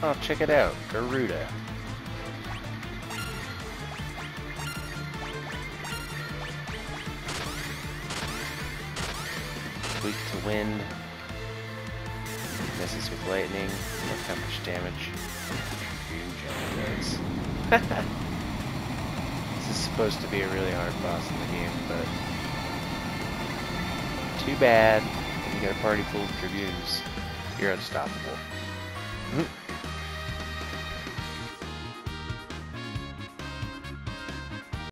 Oh, check it out, Garuda. Weak to wind. Misses with lightning. Look how much damage does. This is supposed to be a really hard boss in the game, but too bad. When you got a party full of Dragoons, you're unstoppable.